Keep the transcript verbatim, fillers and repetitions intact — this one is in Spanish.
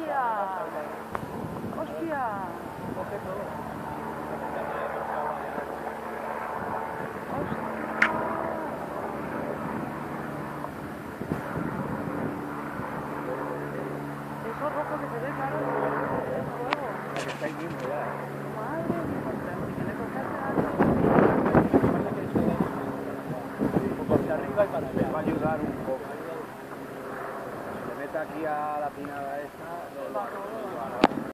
¡Hostia! ¡Hostia! Eso rojo que se ve, claro, es fuego. Que está ahí mismo ya. Madre mía, si tiene que cogerse algo. Por arriba y para allá. Va a ayudar un poco. Si le mete aquí a la pinada esta, lo, lo, lo, lo, lo,